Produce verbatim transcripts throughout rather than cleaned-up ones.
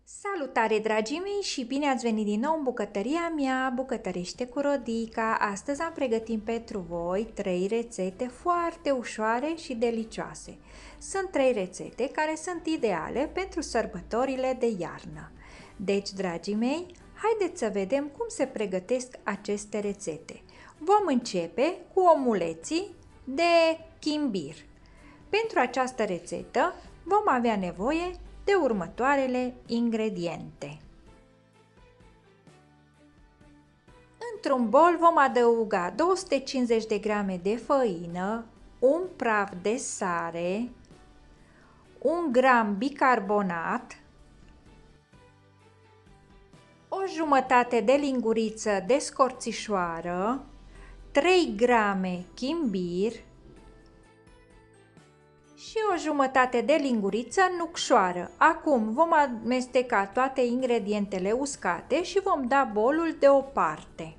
Salutare, dragii mei, și bine ați venit din nou în bucătăria mea, Bucătărește cu Rodica. Astăzi am pregătit pentru voi trei rețete foarte ușoare și delicioase. Sunt trei rețete care sunt ideale pentru sărbătorile de iarnă. Deci, dragii mei, haideți să vedem cum se pregătesc aceste rețete. Vom începe cu omuleții de chimbir. Pentru această rețetă vom avea nevoie de următoarele ingrediente. Într-un bol vom adăuga două sute cincizeci de grame de făină, un praf de sare, un gram bicarbonat, o jumătate de linguriță de scorțișoară, trei grame chimbir și o jumătate de linguriță nucșoară. Acum vom amesteca toate ingredientele uscate și vom da bolul deoparte.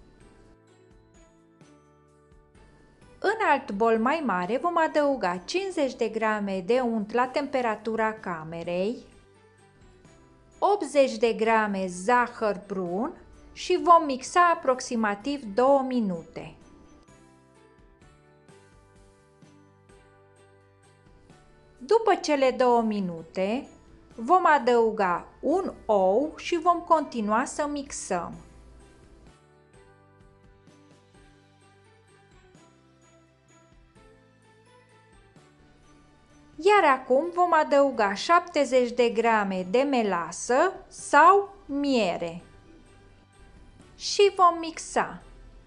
În alt bol mai mare vom adăuga cincizeci de grame de unt la temperatura camerei, optzeci de grame zahăr brun și vom mixa aproximativ două minute. După cele două minute, vom adăuga un ou și vom continua să mixăm. Iar acum vom adăuga șaptezeci de grame de melasă sau miere și vom mixa.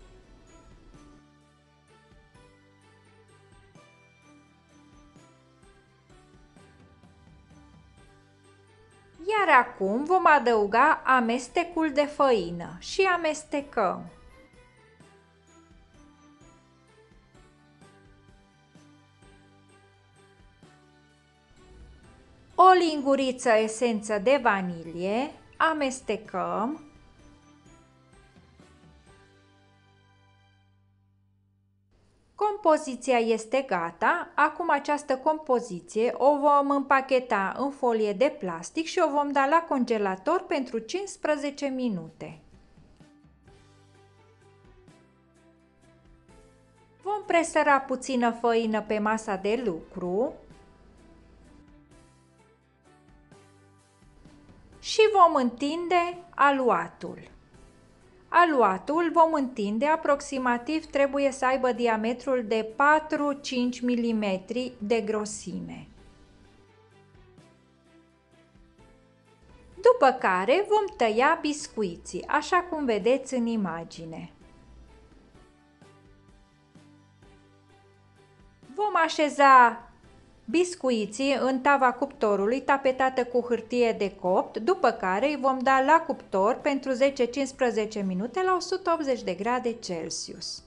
Iar acum vom adăuga amestecul de făină și amestecăm. O linguriță esență de vanilie, amestecăm. Compoziția este gata. Acum această compoziție o vom împacheta în folie de plastic și o vom da la congelator pentru cincisprezece minute. Vom presăra puțină făină pe masa de lucru și vom întinde aluatul. Aluatul vom întinde aproximativ, trebuie să aibă diametrul de patru cinci milimetri de grosime. După care vom tăia biscuiții, așa cum vedeți în imagine. Vom așeza biscuiții în tava cuptorului tapetată cu hârtie de copt, după care îi vom da la cuptor pentru zece cincisprezece minute la o sută optzeci de grade Celsius.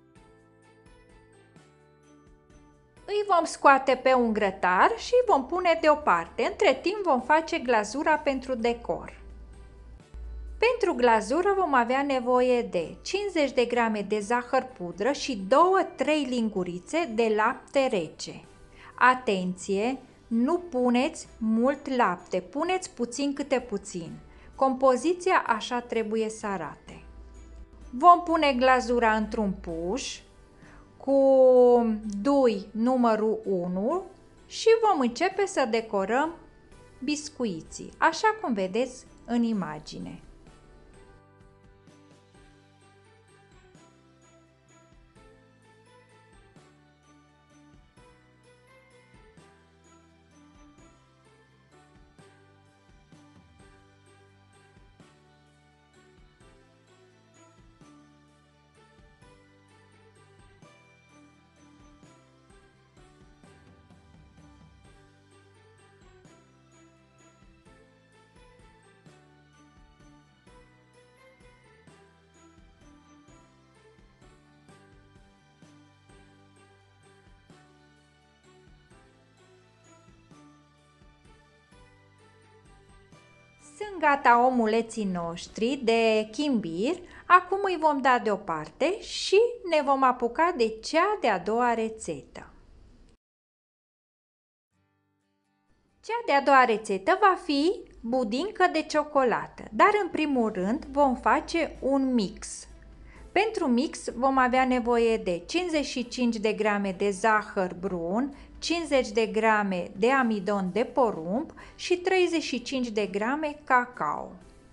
Îi vom scoate pe un grătar și îi vom pune deoparte. Între timp vom face glazura pentru decor. Pentru glazură vom avea nevoie de cincizeci de grame de zahăr pudră și două trei lingurițe de lapte rece. Atenție, nu puneți mult lapte, puneți puțin câte puțin. Compoziția așa trebuie să arate. Vom pune glazura într-un puș cu dui numărul unu și vom începe să decorăm biscuiții, așa cum vedeți în imagine. Sunt gata omuleții noștri de chimbir, acum îi vom da deoparte și ne vom apuca de cea de-a doua rețetă. Cea de-a doua rețetă va fi budincă de ciocolată, dar în primul rând vom face un mix. Pentru mix vom avea nevoie de cincizeci și cinci de grame de zahăr brun, cincizeci de grame de amidon de porumb și treizeci și cinci de grame cacao.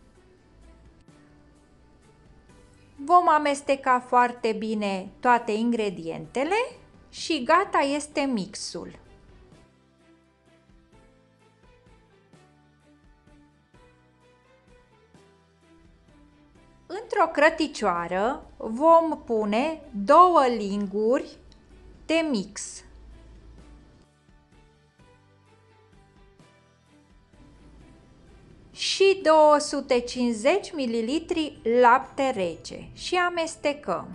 Vom amesteca foarte bine toate ingredientele și gata este mixul. Într-o crăticioară vom pune două linguri de mix. Și două sute cincizeci de mililitri lapte rece și amestecăm.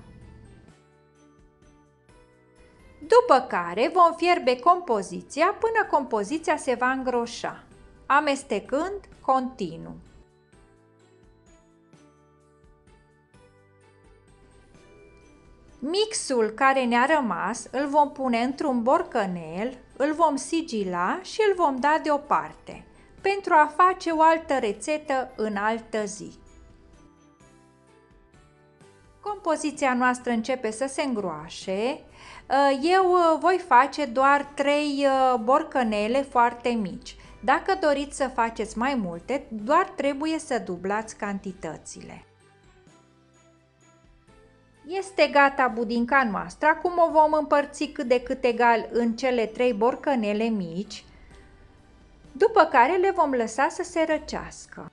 După care vom fierbe compoziția până compoziția se va îngroșa, amestecând continuu. Mixul care ne-a rămas îl vom pune într-un borcanel, îl vom sigila și îl vom da deoparte pentru a face o altă rețetă în altă zi. Compoziția noastră începe să se îngroașe. Eu voi face doar trei borcanele foarte mici. Dacă doriți să faceți mai multe, doar trebuie să dublați cantitățile. Este gata budinca noastră, acum o vom împărți cât de cât egal în cele trei borcanele mici, după care le vom lăsa să se răcească.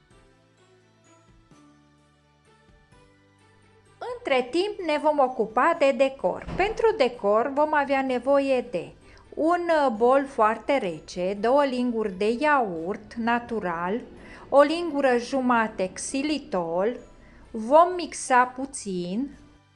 Între timp ne vom ocupa de decor. Pentru decor vom avea nevoie de un bol foarte rece, două linguri de iaurt natural, o lingură jumate xilitol, vom mixa puțin.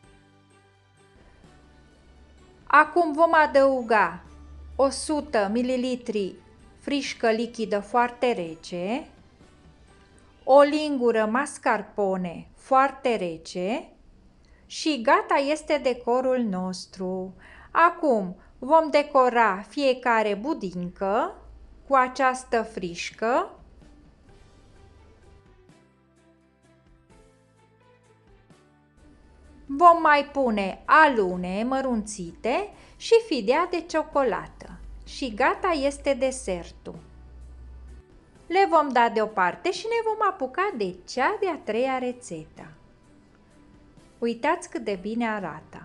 Acum vom adăuga o sută mililitri frișcă lichidă foarte rece, o lingură mascarpone foarte rece și gata este decorul nostru. Acum vom decora fiecare budincă cu această frișcă. Vom mai pune alune mărunțite și fidea de ciocolată. Și gata este desertul. Le vom da deoparte și ne vom apuca de cea de-a treia rețetă. Uitați cât de bine arată!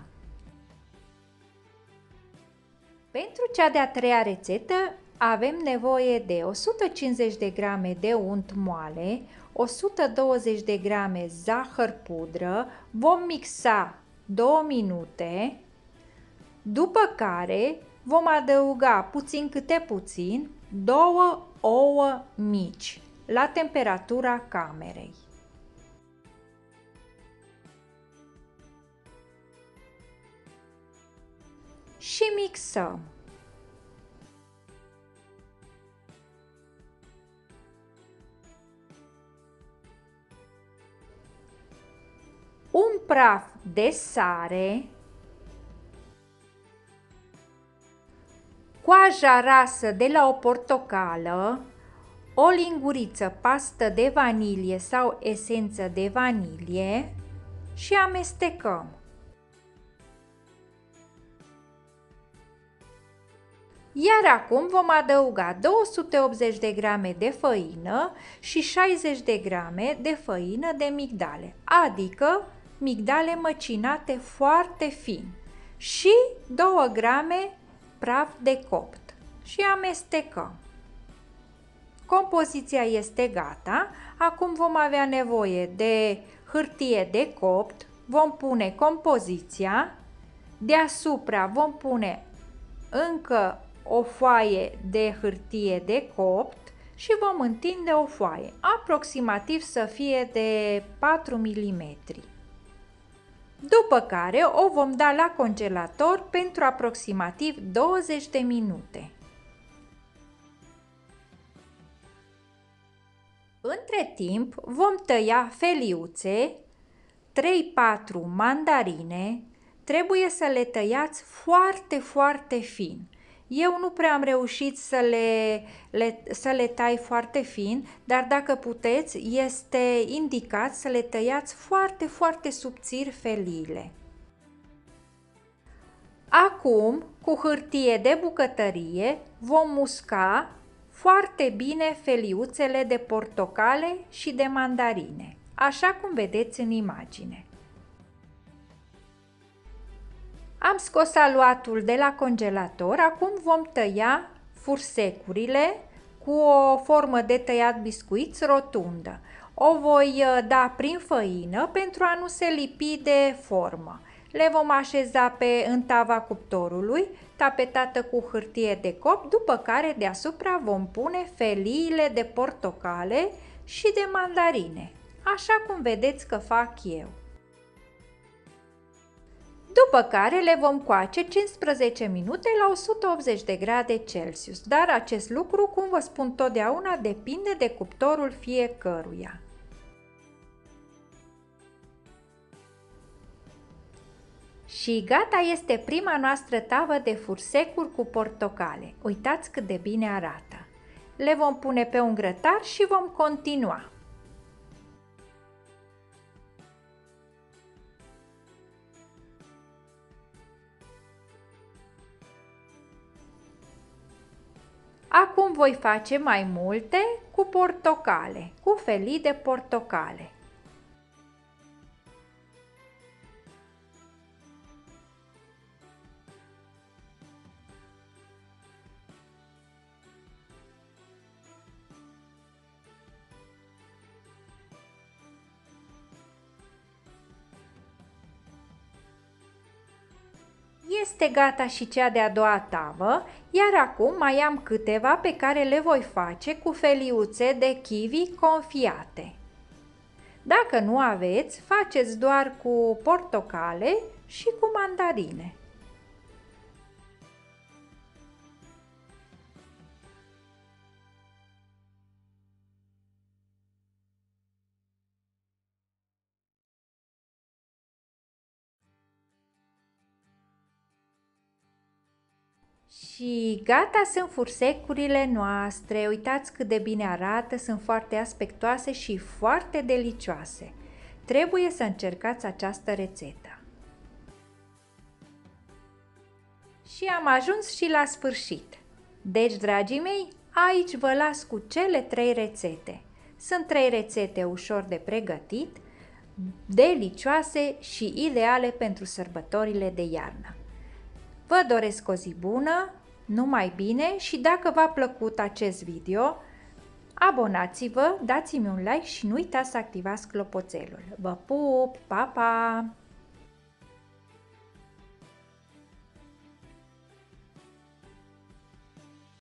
Pentru cea de-a treia rețetă avem nevoie de o sută cincizeci de grame de unt moale, o sută douăzeci de grame zahăr pudră, vom mixa două minute, după care vom adăuga puțin câte puțin două ouă mici la temperatura camerei. Și mixăm. Un praf de sare, coaja rasă de la o portocală, o linguriță pastă de vanilie sau esență de vanilie și amestecăm. Iar acum vom adăuga două sute optzeci de grame de făină și șaizeci de grame de făină de migdale, adică migdale măcinate foarte fin, și două grame praf de copt și amestecăm. Compoziția este gata. Acum vom avea nevoie de hârtie de copt, vom pune compoziția, deasupra vom pune încă o foaie de hârtie de copt și vom întinde o foaie, aproximativ să fie de patru milimetri. După care o vom da la congelator pentru aproximativ douăzeci de minute. Între timp vom tăia feliuțe, trei patru mandarine, trebuie să le tăiați foarte, foarte fin. Eu nu prea am reușit să le, le, să le tai foarte fin, dar dacă puteți, este indicat să le tăiați foarte, foarte subțiri feliile. Acum, cu hârtie de bucătărie, vom musca foarte bine feliuțele de portocale și de mandarine, așa cum vedeți în imagine. Am scos aluatul de la congelator, acum vom tăia fursecurile cu o formă de tăiat biscuiți rotundă. O voi da prin făină pentru a nu se lipi de formă. Le vom așeza pe în tava cuptorului, tapetată cu hârtie de cop, după care deasupra vom pune feliile de portocale și de mandarine, așa cum vedeți că fac eu. După care le vom coace cincisprezece minute la o sută optzeci de grade Celsius, dar acest lucru, cum vă spun totdeauna, depinde de cuptorul fiecăruia. Și gata este prima noastră tavă de fursecuri cu portocale. Uitați cât de bine arată. Le vom pune pe un grătar și vom continua. Acum voi face mai multe cu portocale, cu felii de portocale. Este gata și cea de-a doua tavă, iar acum mai am câteva pe care le voi face cu feliuțe de kiwi confiate. Dacă nu aveți, faceți doar cu portocale și cu mandarine. Și gata sunt fursecurile noastre. Uitați cât de bine arată, sunt foarte aspectoase și foarte delicioase. Trebuie să încercați această rețetă. Și am ajuns și la sfârșit. Deci, dragii mei, aici vă las cu cele trei rețete. Sunt trei rețete ușor de pregătit, delicioase și ideale pentru sărbătorile de iarnă. Vă doresc o zi bună, numai bine și dacă v-a plăcut acest video, abonați-vă, dați-mi un like și nu uitați să activați clopoțelul. Vă pup, pa, pa!